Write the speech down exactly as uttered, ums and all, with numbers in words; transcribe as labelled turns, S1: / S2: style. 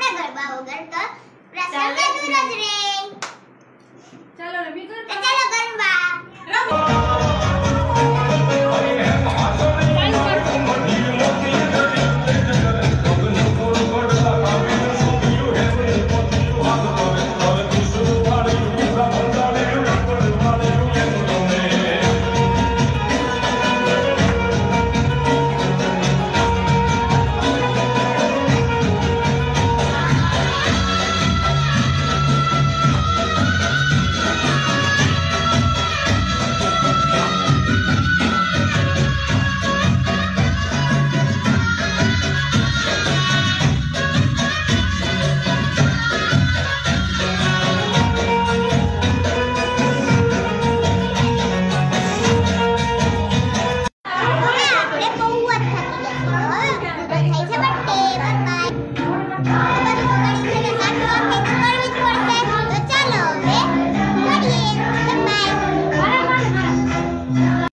S1: મારા ગરબા વગર તો પ્રસંગ અધૂરો જ રહે.
S2: ચાલો રમી ગરબા.
S1: તો ચાલો ગરબા